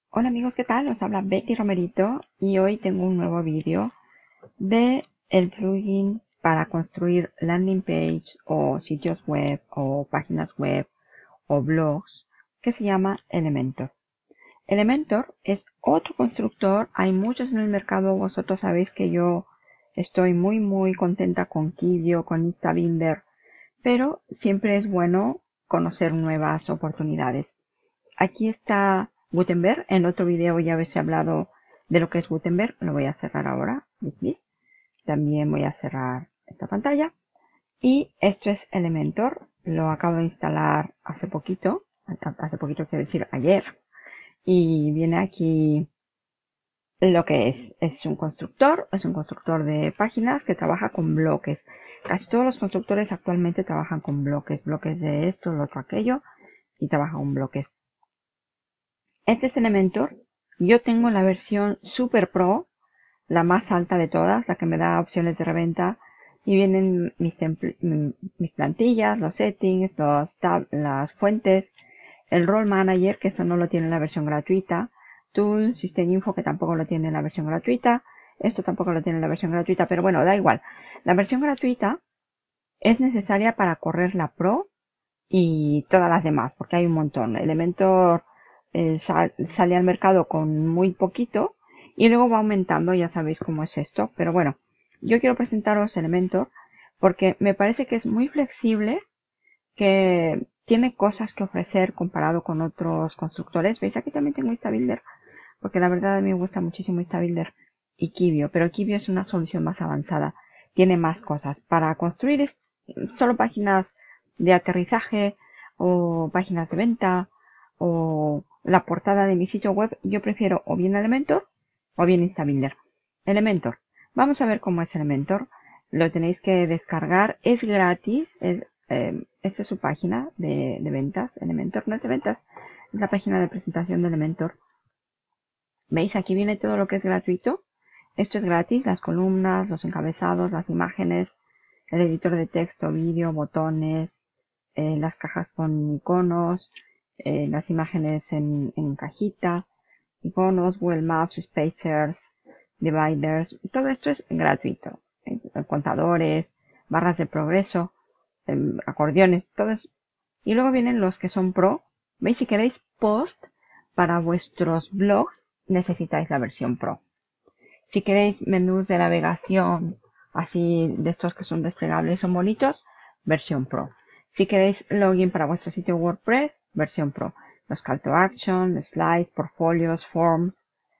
Hola amigos, ¿qué tal? Os habla Betty Romerito y hoy tengo un nuevo vídeo de el plugin para construir landing page o sitios web o páginas web o blogs que se llama Elementor. Elementor es otro constructor, hay muchos en el mercado, vosotros sabéis que yo estoy muy contenta con Kivio, con Instabinder, pero siempre es bueno conocer nuevas oportunidades. Aquí está Gutenberg. En otro video ya habéis hablado de lo que es Gutenberg. Lo voy a cerrar ahora. ¿Vis? También voy a cerrar esta pantalla. Y esto es Elementor. Lo acabo de instalar hace poquito. Hace poquito quiero decir ayer. Y viene aquí lo que es. Es un constructor. Es un constructor de páginas que trabaja con bloques. Casi todos los constructores actualmente trabajan con bloques. Bloques de esto, lo otro, aquello. Y trabajan con bloques. Este es Elementor. Yo tengo la versión Super Pro, la más alta de todas, la que me da opciones de reventa. Y vienen mis plantillas, los settings, las fuentes, el Role Manager, que eso no lo tiene en la versión gratuita. Tools, System Info, que tampoco lo tiene en la versión gratuita. Esto tampoco lo tiene en la versión gratuita, pero bueno, da igual. La versión gratuita es necesaria para correr la Pro y todas las demás, porque hay un montón. Elementor sale al mercado con muy poquito y luego va aumentando, ya sabéis cómo es esto. Pero bueno, yo quiero presentaros Elementor porque me parece que es muy flexible, que tiene cosas que ofrecer comparado con otros constructores. ¿Veis? Aquí también tengo Instabuilder, porque la verdad a mí me gusta muchísimo Instabuilder y Kivio, pero Kivio es una solución más avanzada. Tiene más cosas. Para construir solo páginas de aterrizaje o páginas de venta o la portada de mi sitio web, yo prefiero o bien Elementor o bien Instabuilder. Elementor. Vamos a ver cómo es Elementor. Lo tenéis que descargar. Es gratis. Esta es su página de ventas. Elementor no es de ventas. Es la página de presentación de Elementor. ¿Veis? Aquí viene todo lo que es gratuito. Esto es gratis. Las columnas, los encabezados, las imágenes, el editor de texto, vídeo, botones, las cajas con iconos, las imágenes en cajita, iconos, Google Maps, Spacers, Dividers. Todo esto es gratuito. Contadores, barras de progreso, acordeones, todo eso. Y luego vienen los que son pro. ¿Veis? Si queréis post para vuestros blogs, necesitáis la versión pro. Si queréis menús de navegación, así de estos que son desplegables, son bonitos, versión pro. Si queréis login para vuestro sitio WordPress, versión pro. Los call to action, slides, portfolios, forms,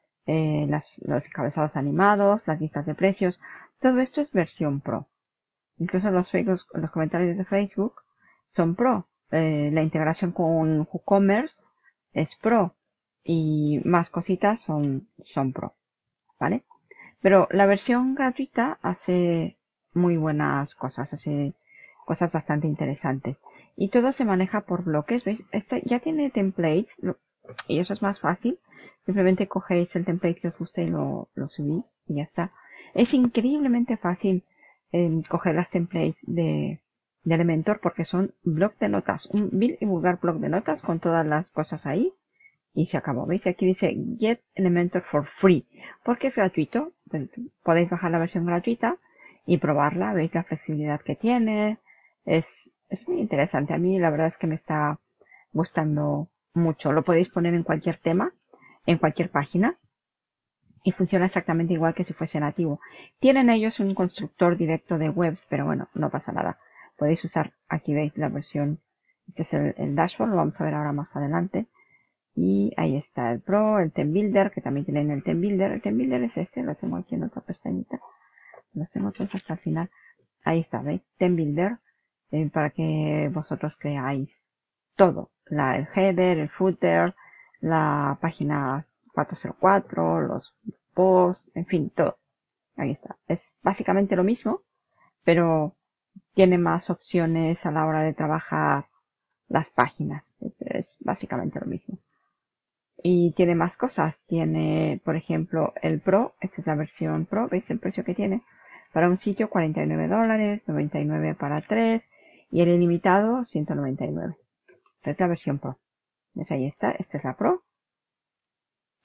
los encabezados animados, las listas de precios, todo esto es versión pro. Incluso los comentarios de Facebook son pro. La integración con WooCommerce es pro. Y más cositas son pro. ¿Vale? Pero la versión gratuita hace muy buenas cosas, hace cosas bastante interesantes. Y todo se maneja por bloques, ¿veis? Este ya tiene templates y eso es más fácil. Simplemente cogéis el template que os guste y lo subís y ya está. Es increíblemente fácil coger las templates de Elementor porque son bloc de notas, un vil y vulgar bloc de notas con todas las cosas ahí y se acabó. ¿Veis? Aquí dice Get Elementor for Free porque es gratuito. Podéis bajar la versión gratuita y probarla. Veis la flexibilidad que tiene. Es muy interesante. A mí la verdad es que me está gustando mucho. Lo podéis poner en cualquier tema, en cualquier página y funciona exactamente igual que si fuese nativo. Tienen ellos un constructor directo de webs, pero bueno, no pasa nada. Podéis usar, aquí veis la versión, este es el dashboard, lo vamos a ver ahora más adelante. Y ahí está el Pro, el Theme Builder, que también tienen el Theme Builder. El Theme Builder es este, lo tengo aquí en otra pestañita. Los tengo todos hasta el final. Ahí está, ¿veis? Theme Builder, para que vosotros creáis todo. El header, el footer, la página 404, los posts, en fin, todo. Ahí está. Es básicamente lo mismo, pero tiene más opciones a la hora de trabajar las páginas. Es básicamente lo mismo. Y tiene más cosas. Tiene, por ejemplo, el Pro. Esta es la versión Pro. ¿Veis el precio que tiene? Para un sitio, $49, 99 para 3. Y el ilimitado, 199. Esta es la versión Pro. ¿Ves? Ahí está. Esta es la Pro.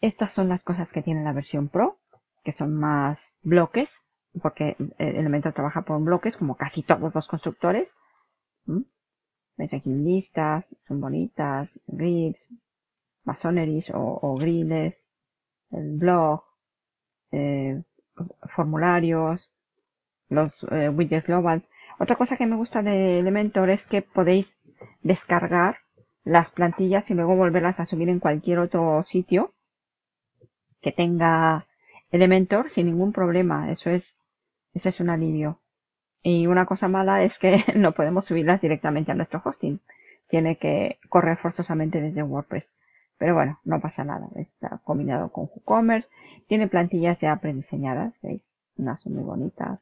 Estas son las cosas que tiene la versión Pro, que son más bloques, porque Elementor trabaja por bloques, como casi todos los constructores. ¿Veis aquí listas? Son bonitas, grids, masoneries o griles, el blog, formularios, los widgets global. Otra cosa que me gusta de Elementor es que podéis descargar las plantillas y luego volverlas a subir en cualquier otro sitio que tenga Elementor sin ningún problema. Ese es un alivio. Y una cosa mala es que no podemos subirlas directamente a nuestro hosting. Tiene que correr forzosamente desde WordPress. Pero bueno, no pasa nada. Está combinado con WooCommerce. Tiene plantillas ya prediseñadas. ¿Veis? Unas son muy bonitas.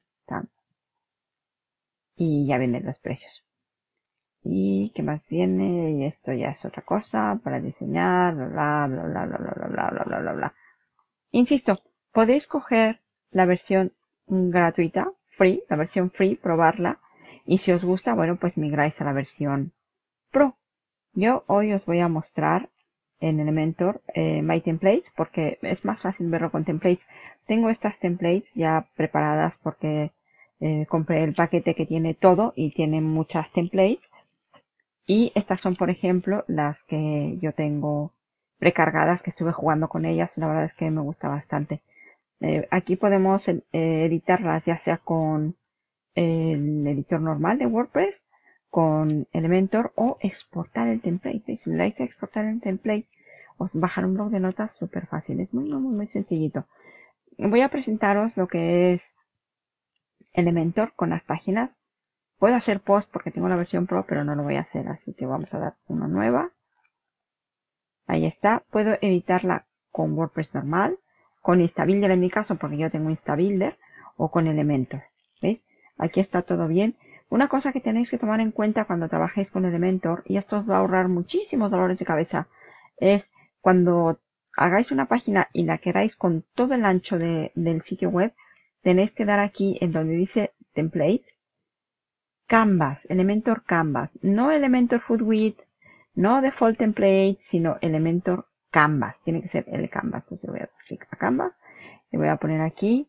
Y ya vienen los precios. ¿Y qué más viene? Y esto ya es otra cosa para diseñar. Bla, bla, bla, bla, bla, bla, bla, bla, bla, bla. Insisto, podéis coger la versión gratuita, free, la versión free, probarla. Y si os gusta, bueno, pues migráis a la versión Pro. Yo hoy os voy a mostrar en Elementor My Templates, porque es más fácil verlo con templates. Tengo estas templates ya preparadas porque compré el paquete que tiene todo y tiene muchas templates. Y estas son, por ejemplo, las que yo tengo precargadas, que estuve jugando con ellas. La verdad es que me gusta bastante. Aquí podemos editarlas ya sea con el editor normal de WordPress, con Elementor o exportar el template. Si le dais a exportar el template, os bajar un blog de notas súper fácil. Es muy sencillito. Voy a presentaros lo que es Elementor con las páginas. Puedo hacer post porque tengo la versión Pro, pero no lo voy a hacer, así que vamos a dar una nueva. Ahí está. Puedo editarla con WordPress normal, con Instabuilder en mi caso, porque yo tengo Instabuilder, o con Elementor. ¿Veis? Aquí está todo bien. Una cosa que tenéis que tomar en cuenta cuando trabajéis con Elementor, y esto os va a ahorrar muchísimos dolores de cabeza, es cuando hagáis una página y la queráis con todo el ancho del sitio web, tenéis que dar aquí en donde dice Template, Canvas, Elementor Canvas, no Elementor Footwidth, no Default Template, sino Elementor Canvas. Tiene que ser el Canvas. Entonces le voy a dar clic a Canvas. Le voy a poner aquí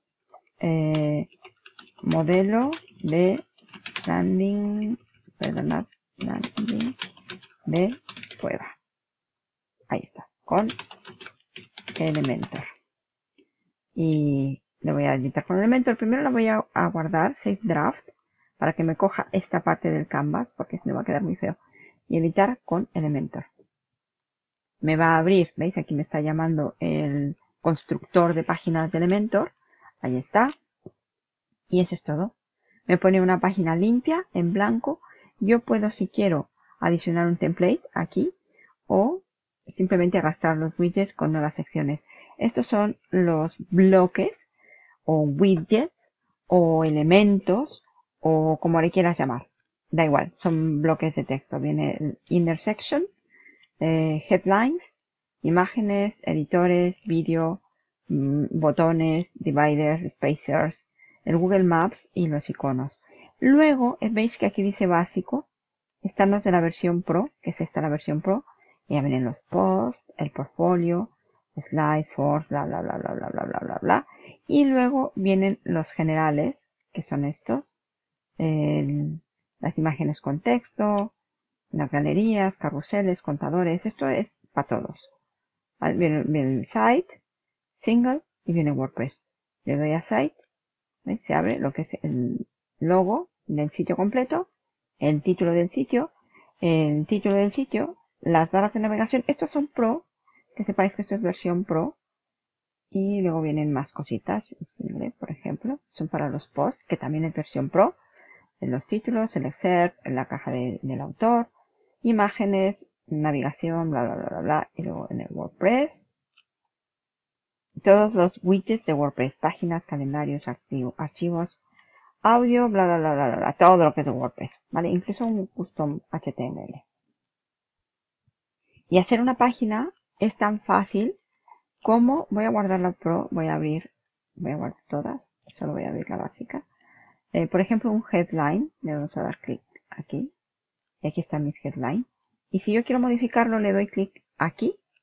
modelo de landing de prueba. Ahí está, con Elementor. Y le voy a editar con Elementor. Primero la voy a guardar, Save Draft, para que me coja esta parte del canvas, porque si no va a quedar muy feo. Y editar con Elementor. Me va a abrir, ¿veis? Aquí me está llamando el constructor de páginas de Elementor. Ahí está. Y eso es todo. Me pone una página limpia, en blanco. Yo puedo, si quiero, adicionar un template aquí. O simplemente arrastrar los widgets con nuevas secciones. Estos son los bloques o widgets o elementos o como le quieras llamar. Da igual, son bloques de texto. Viene el inner section, headlines, imágenes, editores, vídeo, botones, dividers, spacers, el Google Maps y los iconos. Luego, veis que aquí dice básico. Están los de la versión Pro, que es esta la versión Pro. Y ya vienen los posts, el portfolio, slides, forms, bla, bla, bla, bla, bla, bla, bla, bla, bla. Y luego vienen los generales, que son estos. Las imágenes con texto, las galerías, carruseles, contadores. Esto es para todos. Viene el site, single y viene WordPress. Le doy a site. ¿Veis? Se abre lo que es el logo del sitio completo, el título del sitio, las barras de navegación. Estos son Pro, que sepáis que esto es versión Pro. Y luego vienen más cositas, por ejemplo, son para los posts, que también es versión Pro. En los títulos, el excerpt, en la caja del autor, imágenes, navegación, bla, bla, bla, bla, bla. Y luego en el WordPress, todos los widgets de WordPress, páginas, calendarios, archivos, audio, bla, bla, bla, bla, bla, todo lo que es de WordPress, ¿vale? Incluso un custom HTML. Y hacer una página es tan fácil como, voy a guardar la Pro, voy a guardar todas, solo voy a abrir la básica. Por ejemplo, un headline, le vamos a dar clic aquí, y aquí está mi headline. Y si yo quiero modificarlo, le doy clic aquí,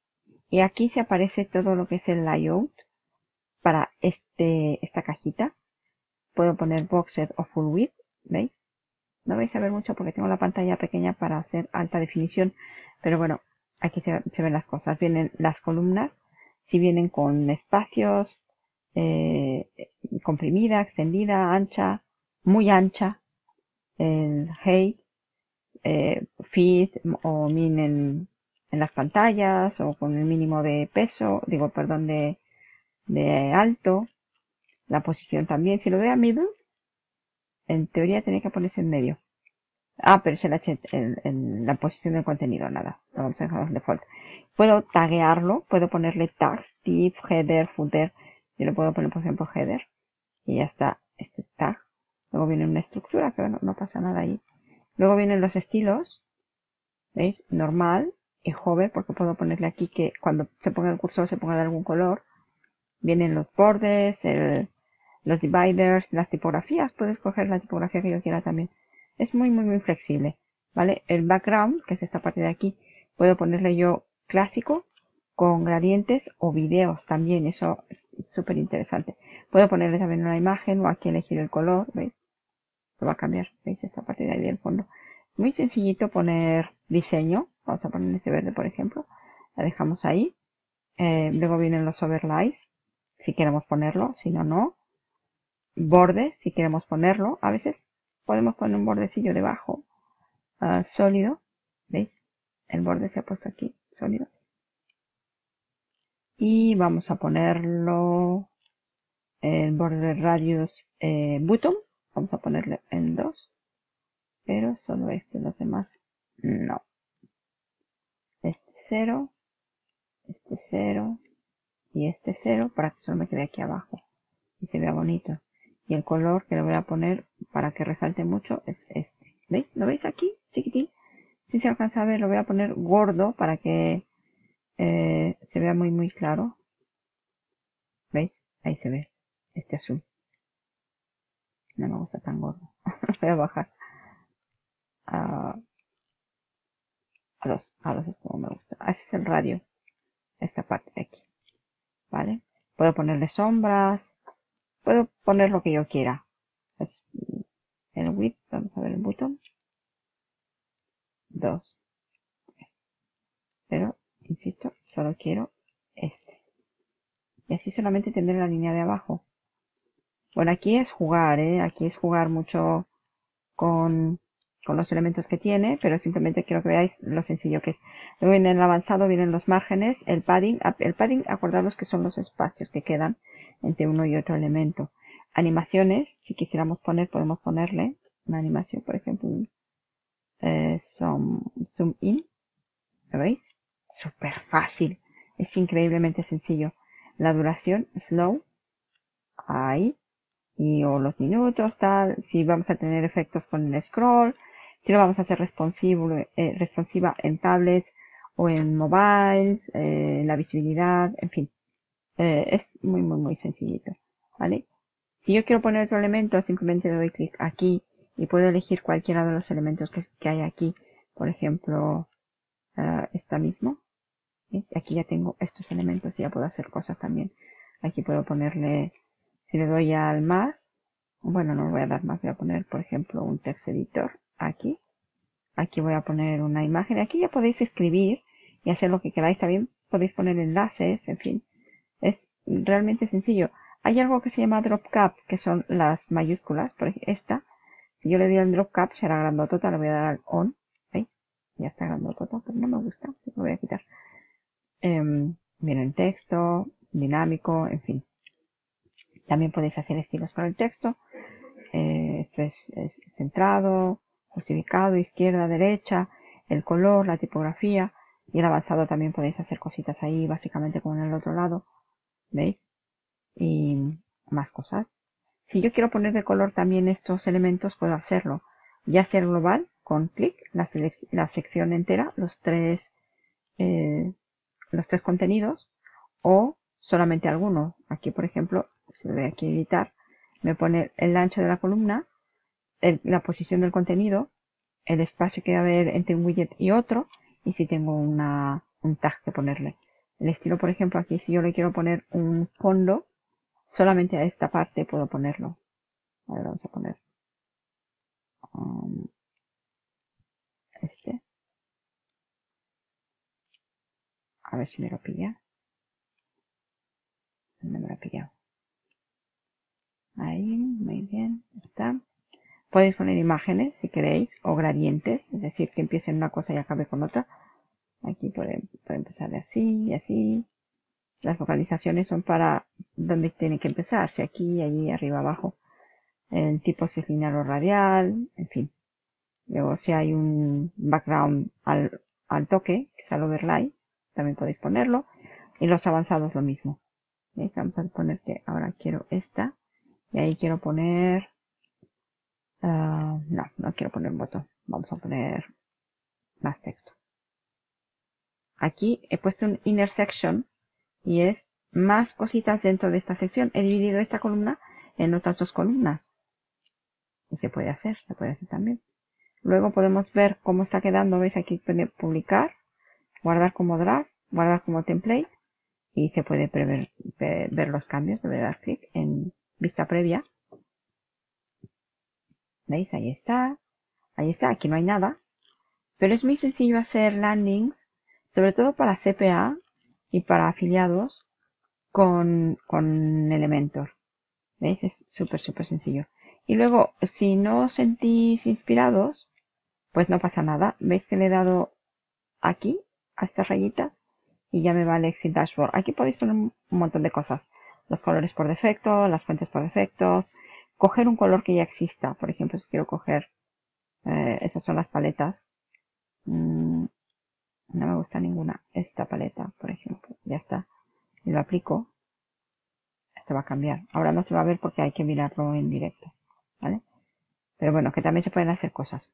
Y aquí se aparece todo lo que es el layout para esta cajita. Puedo poner boxed o full width, ¿veis? No vais a ver mucho porque tengo la pantalla pequeña para hacer alta definición, pero bueno, aquí se ven las cosas. Vienen las columnas, si vienen con espacios, comprimida, extendida, ancha, muy ancha, el height, feed o min en las pantallas o con el mínimo de peso, digo, perdón, de alto, la posición también. Si lo doy a middle, en teoría tenía que ponerse en medio. Ah, pero es la posición del contenido, nada. Lo vamos a dejar en default. Puedo taguearlo, puedo ponerle tags, div, header, footer. Yo le puedo poner, por ejemplo, header. Y ya está este tag. Luego viene una estructura, pero no pasa nada ahí. Luego vienen los estilos. ¿Veis? Normal y hover, porque puedo ponerle aquí que cuando se ponga el cursor se ponga de algún color. Vienen los bordes, los dividers, las tipografías. Puedo escoger la tipografía que yo quiera también. Es muy flexible, ¿vale? El background, que es esta parte de aquí, puedo ponerle yo clásico con gradientes o videos también. Eso es súper interesante. Puedo ponerle también una imagen o aquí elegir el color, ¿veis? Lo va a cambiar, ¿veis? Esta parte de ahí del fondo. Muy sencillito poner diseño. Vamos a poner este verde, por ejemplo. La dejamos ahí. Luego vienen los overlays, si queremos ponerlo, si no, no. Bordes, si queremos ponerlo. A veces podemos poner un bordecillo debajo. Sólido. ¿Veis? El borde se ha puesto aquí, sólido. Y vamos a ponerlo el borde radius button. Vamos a ponerle en 2. Pero solo los demás no. Este 0, este 0 y este 0 para que solo me quede aquí abajo y se vea bonito. Y el color que le voy a poner para que resalte mucho es este. ¿Veis? ¿Lo veis aquí? Chiquitín. Si se alcanza a ver, lo voy a poner gordo para que se vea muy claro. ¿Veis? Ahí se ve este azul. No me gusta tan gordo. Voy a bajar a 2. A 2 es como me gusta. Ese es el radio. Esta parte de aquí. ¿Vale? Puedo ponerle sombras. Puedo poner lo que yo quiera. Es el width. Vamos a ver el botón. 2. Pero, insisto, solo quiero este. Y así solamente tendré la línea de abajo. Bueno, aquí es jugar, ¿eh? Aquí es jugar mucho con los elementos que tiene, pero simplemente quiero que veáis lo sencillo que es. Luego en el avanzado vienen los márgenes, el padding. El padding, acordaros que son los espacios que quedan entre uno y otro elemento. Animaciones, si quisiéramos poner, podemos ponerle una animación, por ejemplo, zoom in. ¿Lo veis? Súper fácil. Es increíblemente sencillo. La duración, slow. Ahí. Y o los minutos, tal. Si vamos a tener efectos con el scroll. Si lo vamos a hacer responsiva en tablets o en mobiles. La visibilidad, en fin. Es muy sencillito. ¿Vale? Si yo quiero poner otro elemento, simplemente le doy clic aquí y puedo elegir cualquiera de los elementos que hay aquí. Por ejemplo, esta mismo. ¿Veis? Aquí ya tengo estos elementos y ya puedo hacer cosas también. Aquí puedo ponerle, si le doy al más, bueno, no le voy a dar más, voy a poner, por ejemplo, un text editor aquí. Aquí voy a poner una imagen. Aquí ya podéis escribir y hacer lo que queráis. También podéis poner enlaces, en fin. Es realmente sencillo. Hay algo que se llama drop cap, que son las mayúsculas. Por ejemplo, esta. Si yo le doy al drop cap, será grandotota. Le voy a dar al on. ¿Veis? Ya está grandotota, pero no me gusta. Lo voy a quitar. Viene el texto, dinámico, en fin. También podéis hacer estilos para el texto. Esto es centrado, justificado, izquierda, derecha, el color, la tipografía. Y el avanzado también podéis hacer cositas ahí, básicamente como en el otro lado. ¿Veis? Y más cosas. Si yo quiero poner de color también estos elementos, puedo hacerlo. Ya sea global, con clic, la sección entera, los tres contenidos, o solamente alguno. Aquí, por ejemplo, si le doy aquí a editar, me pone el ancho de la columna, la posición del contenido, el espacio que va a haber entre un widget y otro, y si tengo un tag que ponerle. El estilo, por ejemplo, aquí si yo le quiero poner un fondo, solamente a esta parte puedo ponerlo. A ver, vamos a poner este. A ver si me lo pilla. No me lo ha pillado. Ahí, muy bien, está. Podéis poner imágenes si queréis, o gradientes, es decir, que empiece en una cosa y acabe con otra. Aquí puede empezar de así y así. Las localizaciones son para donde tiene que empezar, si aquí, allí, arriba, abajo. El tipo si es lineal o radial, en fin. Luego si hay un background al toque, que es al overlay, también podéis ponerlo. Y los avanzados lo mismo. ¿Veis? Vamos a poner que ahora quiero esta. Y ahí quiero poner... no quiero poner un botón. Vamos a poner más texto. Aquí he puesto un inner section y es más cositas dentro de esta sección. He dividido esta columna en otras dos columnas. Y se puede hacer también. Luego podemos ver cómo está quedando. ¿Veis? Aquí pone publicar, guardar como draft, guardar como template. Y se puede ver los cambios. Debe dar clic en vista previa. ¿Veis? Ahí está. Ahí está. Aquí no hay nada. Pero es muy sencillo hacer landings, sobre todo para CPA y para afiliados con Elementor. ¿Veis? Es súper sencillo. Y luego, si no os sentís inspirados, pues no pasa nada. ¿Veis que le he dado aquí, a estas rayitas? Y ya me va el Exit Dashboard. Aquí podéis poner un montón de cosas. Los colores por defecto, las fuentes por defectos. Coger un color que ya exista. Por ejemplo, si quiero coger, esas son las paletas. No me gusta ninguna. Esta paleta, por ejemplo. Ya está. Y lo aplico. Esto va a cambiar. Ahora no se va a ver porque hay que mirarlo en directo. ¿Vale? Pero bueno, que también se pueden hacer cosas.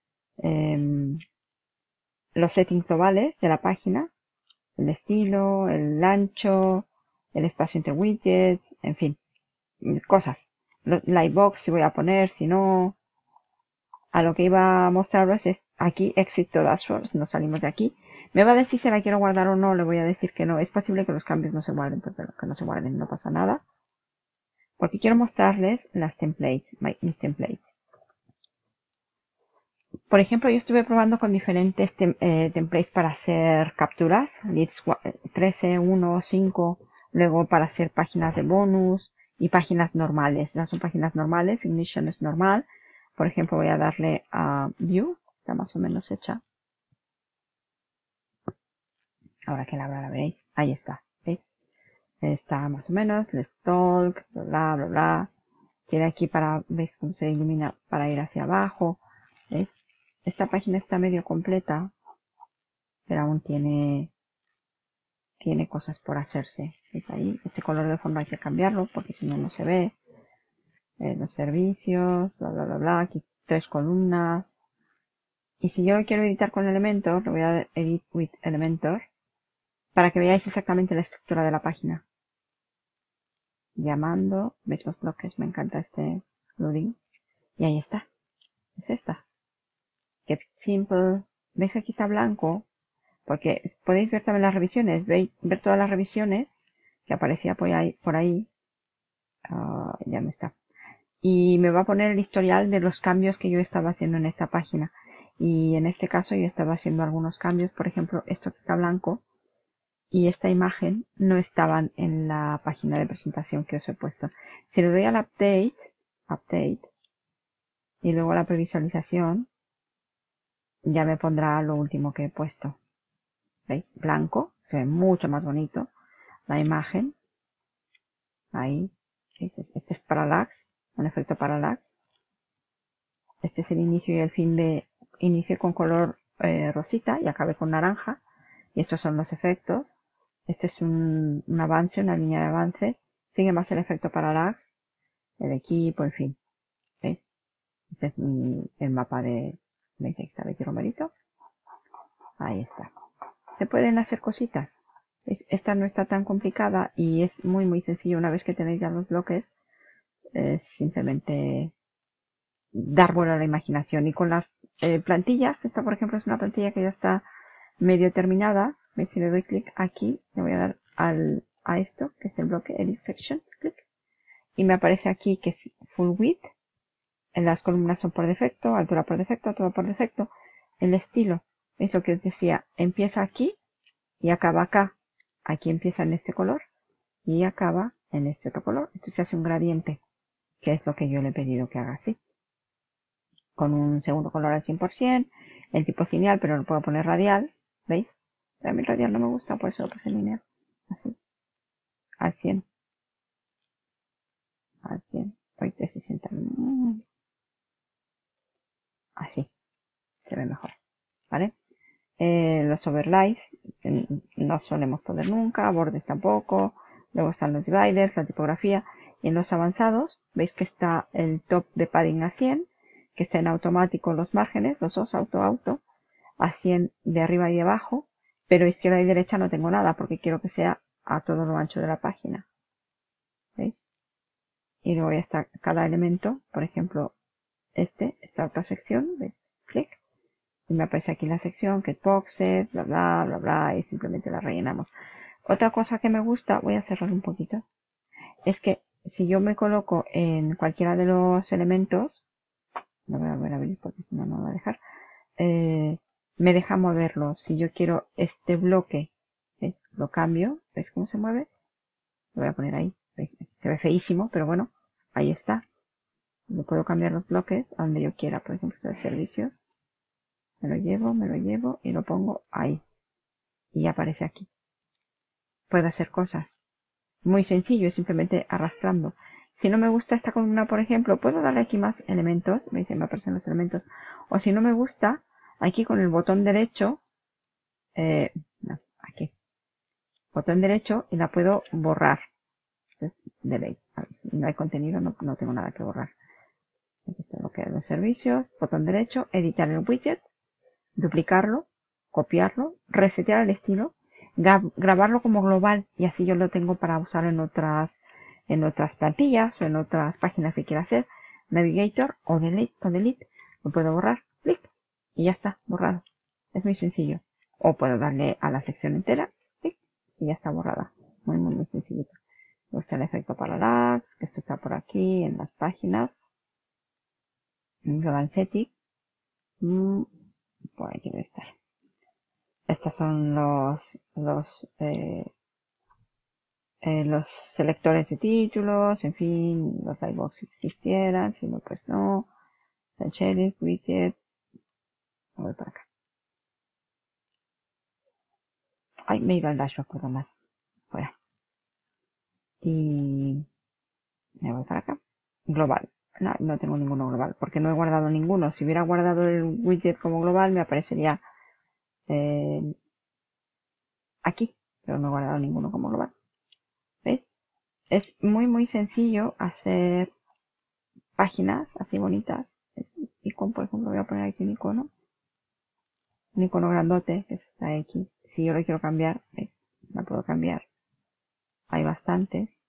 Los settings globales de la página. El estilo, el ancho, el espacio entre widgets, en fin. Cosas. Lightbox si voy a poner, si no. A lo que iba a mostraros es aquí Exit to Dashboard. Si nos salimos de aquí. Me va a decir si la quiero guardar o no. Le voy a decir que no. Es posible que los cambios no se guarden. Pues bueno, que no se guarden. No pasa nada. Porque quiero mostrarles las templates. Mis templates. Por ejemplo, yo estuve probando con diferentes templates para hacer capturas. Leads 13, 1, 5. Luego para hacer páginas de bonus. Y páginas normales. Estas son páginas normales. Ignition es normal. Por ejemplo, voy a darle a View. Está más o menos hecha. Ahora que la abra la veréis. Ahí está. ¿Veis? Está más o menos. Let's talk. Bla, bla, bla. Tiene aquí para, ¿veis cómo se ilumina? Para ir hacia abajo. ¿Veis? Esta página está medio completa. Pero aún tiene cosas por hacerse. ¿Veis ahí? Este color de fondo hay que cambiarlo porque si no, no se ve. Los servicios. Bla, bla, bla, bla. Aquí 3 columnas. Y si yo lo quiero editar con Elementor, lo voy a dar Edit with Elementor. Para que veáis exactamente la estructura de la página. Llamando, veis los bloques, me encanta este loading. Y ahí está. Es esta. Keep it simple. ¿Veis que aquí está blanco? Porque podéis ver también las revisiones. Ver todas las revisiones que aparecía por ahí. Ya no está. Y me va a poner el historial de los cambios que yo estaba haciendo en esta página. Y en este caso yo estaba haciendo algunos cambios. Por ejemplo, esto que está blanco y esta imagen no estaban en la página de presentación que os he puesto. Si le doy al update, y luego a la previsualización, ya me pondrá lo último que he puesto. ¿Veis? Blanco, se ve mucho más bonito. La imagen, ahí, este es parallax, un efecto parallax. Este es el inicio y el fin de, inicie con color rosita y acabe con naranja. Y estos son los efectos. Este es un avance, una línea de avance. Sigue más el efecto parallax, el equipo, en fin. ¿Veis? Este es el mapa de, ¿veis? Ahí está Betty Romerito. Ahí está. Se pueden hacer cositas. ¿Veis? Esta no está tan complicada y es muy sencillo. Una vez que tenéis ya los bloques, es simplemente dar vuelo a la imaginación. Y con las plantillas, esta por ejemplo es una plantilla que ya está medio terminada. ¿Veis? Si le doy clic aquí, le voy a dar a esto, que es el bloque Edit Section, clic. Y me aparece aquí que es Full Width. En las columnas son por defecto, altura por defecto, todo por defecto. El estilo, es lo que os decía, empieza aquí y acaba acá. Aquí empieza en este color y acaba en este otro color. Entonces se hace un gradiente, que es lo que yo le he pedido que haga así. Con un segundo color al 100%, el tipo es lineal, pero lo puedo poner radial, ¿veis? Pero a mí el radial no me gusta, por eso lo puse lineal, así, al 100. Al 100, ahorita se sienta así, se ve mejor, ¿vale? Los overlays no solemos poner nunca, bordes tampoco, luego están los dividers, la tipografía, y en los avanzados veis que está el top de padding a 100, que está en automático los márgenes, los dos auto, a 100 de arriba y de abajo, pero izquierda y derecha no tengo nada porque quiero que sea a todo lo ancho de la página, ¿veis? Y luego ya está cada elemento, por ejemplo, esta otra sección, ¿veis? Clic. Y me aparece aquí la sección, get boxes, bla, bla, bla, bla, y simplemente la rellenamos. Otra cosa que me gusta, voy a cerrar un poquito, es que si yo me coloco en cualquiera de los elementos, lo voy a volver a abrir porque si no, no lo va a dejar, me deja moverlo. Si yo quiero este bloque, ¿ves? Lo cambio, ¿veis cómo se mueve? Lo voy a poner ahí, ¿veis? Se ve feísimo, pero bueno, ahí está. Lo puedo cambiar los bloques a donde yo quiera, por ejemplo, de servicios. Me lo llevo y lo pongo ahí. Y aparece aquí. Puedo hacer cosas. Muy sencillo, es simplemente arrastrando. Si no me gusta esta columna, por ejemplo, puedo darle aquí más elementos. Me dice, me aparecen los elementos. O si no me gusta, aquí con el botón derecho, no, aquí. Botón derecho y la puedo borrar. Delete. Si no hay contenido, no tengo nada que borrar. Aquí está lo que es los servicios. Botón derecho, editar el widget, duplicarlo, copiarlo, resetear el estilo, grabarlo como global y así yo lo tengo para usar en otras plantillas o en otras páginas si quiero hacer. Navigator o delete, lo puedo borrar, clic, y ya está, borrado. Es muy sencillo. O puedo darle a la sección entera, clic, y ya está borrada. Muy, muy, muy sencillito. Me gusta el efecto parallax, que esto está por aquí en las páginas. Global setting. Por aquí debe estar. Estos son los selectores de títulos, en fin, los lightbox si existieran, si no, pues no. Shaded, widget. Voy para acá. Ay, me iba al dashboard, por lo más. Fuera. Y me voy para acá. Global. No tengo ninguno global, porque no he guardado ninguno. Si hubiera guardado el widget como global, me aparecería aquí, pero no he guardado ninguno como global. ¿Veis? Es muy, muy sencillo hacer páginas así bonitas. Icono, por ejemplo, voy a poner aquí un icono grandote, que es esta X. Si yo lo quiero cambiar, ¿veis? La puedo cambiar. Hay bastantes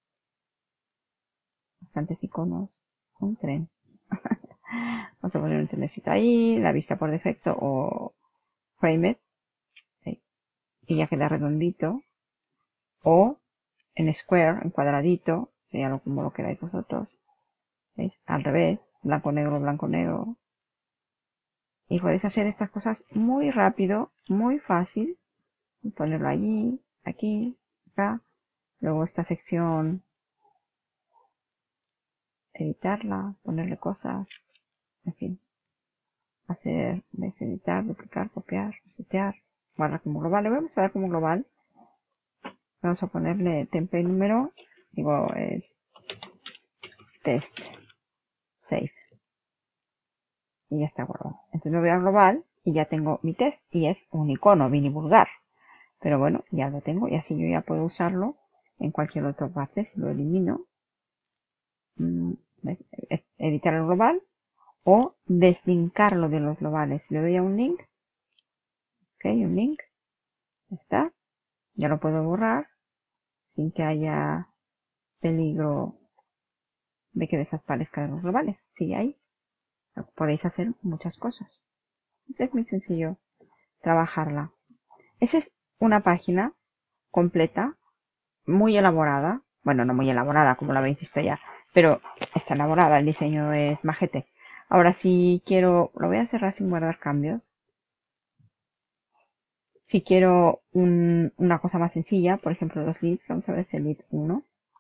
iconos. Un tren. Vamos a poner un trenecito ahí, la vista por defecto o frame it, y ya queda redondito. O en square, en cuadradito, sería como lo queráis vosotros. ¿Veis? Al revés, blanco negro, blanco negro. Y podéis hacer estas cosas muy rápido, muy fácil. Ponerlo allí, aquí, acá. Luego esta sección, editarla, ponerle cosas, en fin. Hacer, editar, duplicar, copiar, resetear, guardar como global. Le vamos a dar como global. Vamos a ponerle template número, digo, es test, save. Y ya está guardado. Entonces me voy a global y ya tengo mi test y es un icono mini vulgar. Pero bueno, ya lo tengo y así yo ya puedo usarlo en cualquier otra parte. Si lo elimino, editar el global o deslinkarlo de los globales. Si le doy a un link, ok, un link, ya está. Ya lo puedo borrar sin que haya peligro de que desaparezca de los globales. Sigue ahí. Podéis hacer muchas cosas. Es muy sencillo trabajarla. Ese es una página completa, muy elaborada. Bueno, no muy elaborada como la habéis visto ya, pero está elaborada, el diseño es majete. Ahora si quiero, lo voy a cerrar sin guardar cambios. Si quiero una cosa más sencilla, por ejemplo los leads, vamos a ver este lead 1.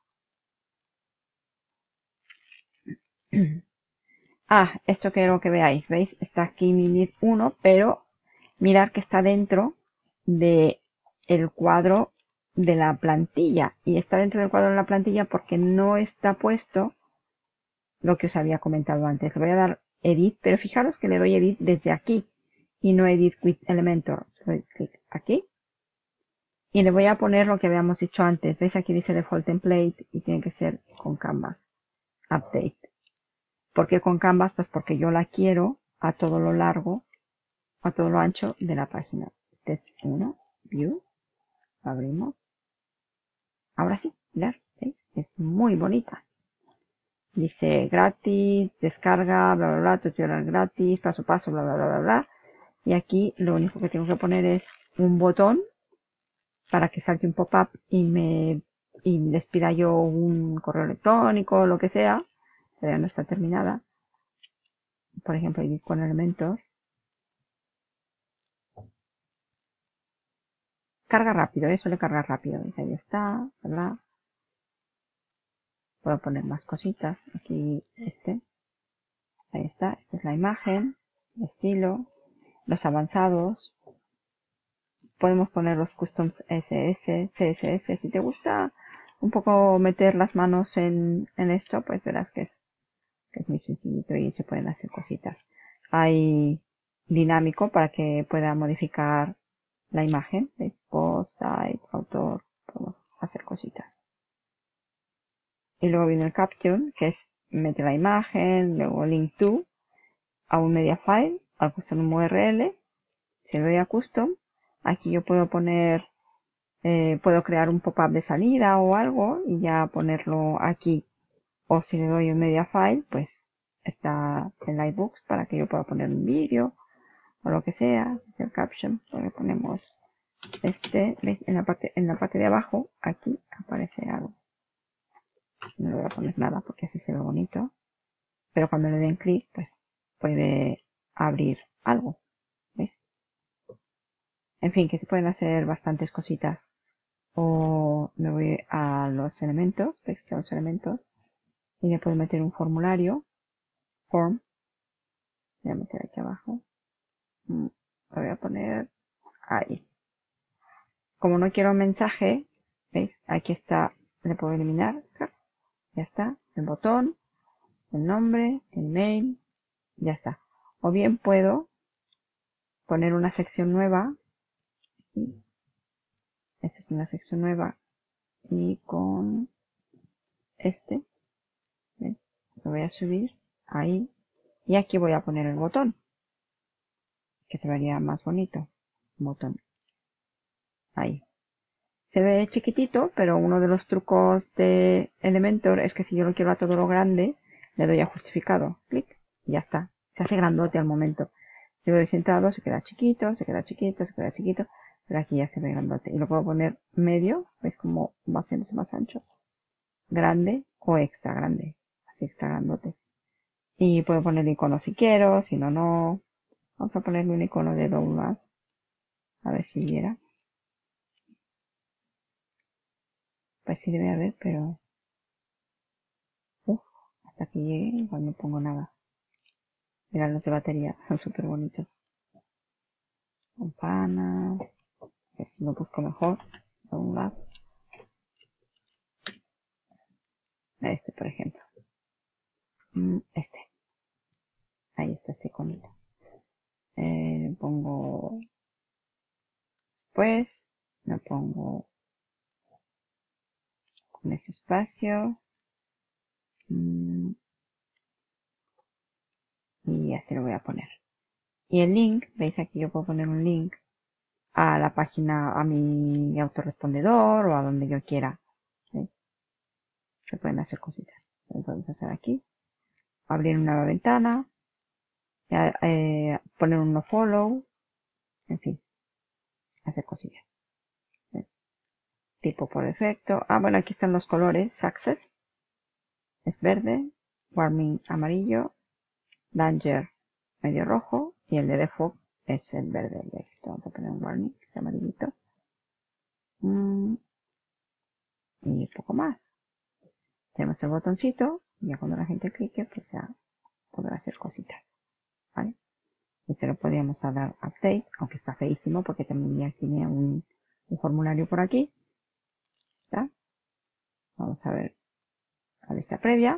Esto quiero que veáis, ¿veis? Está aquí mi lead 1, pero mirar que está dentro de el cuadro de la plantilla. Y está dentro del cuadro de la plantilla porque no está puesto lo que os había comentado antes. Le voy a dar Edit, pero fijaros que le doy Edit desde aquí y no Edit with Elementor. Doy clic aquí y le voy a poner lo que habíamos dicho antes. ¿Veis? Aquí dice Default Template y tiene que ser con Canvas. Update. ¿Por qué con Canvas? Pues porque yo la quiero a todo lo largo, a todo lo ancho de la página. Test 1, View, abrimos. Ahora sí, mirad, ¿veis? Es muy bonita. Dice gratis, descarga, bla, bla, bla, tutorial gratis, paso a paso, bla, bla, bla, bla, bla. Y aquí lo único que tengo que poner es un botón para que salte un pop-up y les pida yo un correo electrónico o lo que sea. Todavía no está terminada. Por ejemplo, Edit con elementos. Carga rápido, suele cargar rápido. Ahí está, ¿verdad? Puedo poner más cositas. Aquí ahí está. Esta es la imagen, el estilo, los avanzados. Podemos poner los customs SS, CSS. Si te gusta un poco meter las manos en esto, pues verás que es muy sencillito y se pueden hacer cositas. Hay dinámico para que pueda modificar la imagen. Post, site, autor. Podemos hacer cositas. Y luego viene el caption, que es meter la imagen, luego link to, a un media file, al custom URL. Si le doy a custom, aquí yo puedo poner, puedo crear un pop-up de salida o algo y ya ponerlo aquí. O si le doy un media file, pues está en Lightbooks para que yo pueda poner un vídeo o lo que sea. El caption, le ponemos ¿veis? En la parte de abajo, aquí aparece algo. No le voy a poner nada porque así se ve bonito. Pero cuando le den clic, pues puede abrir algo. ¿Veis? En fin, que se pueden hacer bastantes cositas. O me voy a los elementos, ¿veis? Que a los elementos. Y le puedo meter un formulario. Form. Voy a meter aquí abajo. Lo voy a poner ahí. Como no quiero mensaje, ¿veis? Aquí está. Le puedo eliminar. Ya está. El botón. El nombre. El mail. Ya está. O bien puedo poner una sección nueva. Esta es una sección nueva. Y con ¿ves? Lo voy a subir ahí. Y aquí voy a poner el botón. Que se vería más bonito. Botón. Ahí. Se ve chiquitito, pero uno de los trucos de Elementor es que si yo lo quiero a todo lo grande, le doy a justificado. Clic. Y ya está. Se hace grandote al momento. Si lo doy centrado, se queda chiquito, se queda chiquito, se queda chiquito. Pero aquí ya se ve grandote. Y lo puedo poner medio. ¿Veis cómo va haciéndose más ancho? Grande o extra grande. Así extra grandote. Y puedo poner el icono si quiero, si no, no. Vamos a ponerle un icono de download. A ver si viera. Pues sirve a ver, pero... hasta que llegue igual no pongo nada. Mirad los de batería, son súper bonitos. Campana. A ver si lo busco mejor. Download. Este, por ejemplo. Este. Ahí está este iconito. Pongo... Pues... Lo pongo... con ese espacio. Y así lo voy a poner. Y el link, veis aquí yo puedo poner un link a la página, a mi autorrespondedor o a donde yo quiera. ¿Veis? Se pueden hacer cositas. Lo podemos hacer aquí. Abrir una nueva ventana. Poner un nofollow. En fin. Hacer cosillas. tipo por defecto. Ah, bueno, aquí están los colores. Success es verde, Warning amarillo, Danger medio rojo y el de Default es el verde. Vamos a poner un Warning, que es amarillito. Y poco más. Tenemos el botoncito, y ya cuando la gente clique, pues ya podrá hacer cositas. ¿Vale? Y se lo podríamos dar update, aunque está feísimo porque también ya tiene un formulario por aquí. ¿Está? Vamos a ver la lista previa.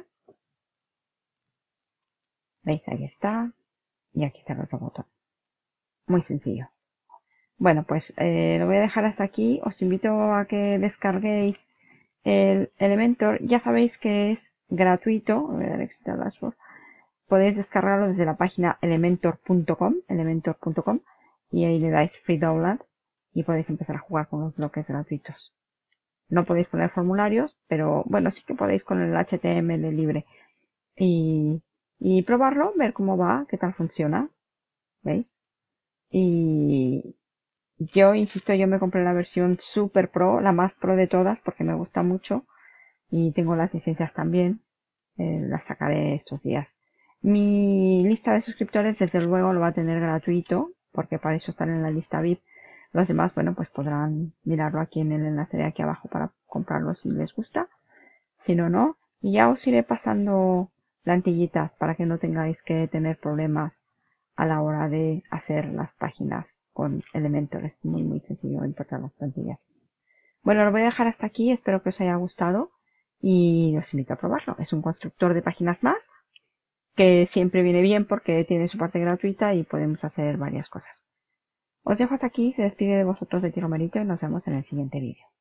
¿Veis? Ahí está. Y aquí está el otro botón. Muy sencillo. Bueno, pues lo voy a dejar hasta aquí. Os invito a que descarguéis el Elementor. Ya sabéis que es gratuito. Voy a dar exit al dashboard. Podéis descargarlo desde la página elementor.com, y ahí le dais Free Download y podéis empezar a jugar con los bloques gratuitos. No podéis poner formularios, pero bueno, sí que podéis con el HTML libre y probarlo, ver cómo va, qué tal funciona. ¿Veis? Y yo, insisto, yo me compré la versión Super Pro, la más pro de todas, porque me gusta mucho y tengo las licencias también. Las sacaré estos días. Mi lista de suscriptores, desde luego, lo va a tener gratuito, porque para eso están en la lista VIP. Los demás, bueno, pues podrán mirarlo aquí en el enlace de aquí abajo para comprarlo si les gusta. Si no, no. Y ya os iré pasando plantillitas para que no tengáis que tener problemas a la hora de hacer las páginas con Elementor. Es muy, muy sencillo importar las plantillas. Bueno, lo voy a dejar hasta aquí. Espero que os haya gustado y os invito a probarlo. Es un constructor de páginas más que siempre viene bien porque tiene su parte gratuita y podemos hacer varias cosas. Os dejo hasta aquí, se despide de vosotros de Tiro Merito y nos vemos en el siguiente vídeo.